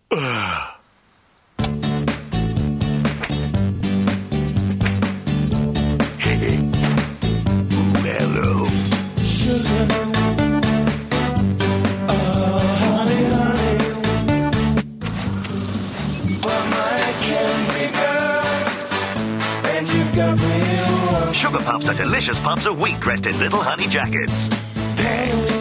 Hello. Sugar. Oh, honey, honey. Well, my candy girl. And you've got me in love. Sugar Puffs are delicious puffs of wheat dressed in little honey jackets. Hey,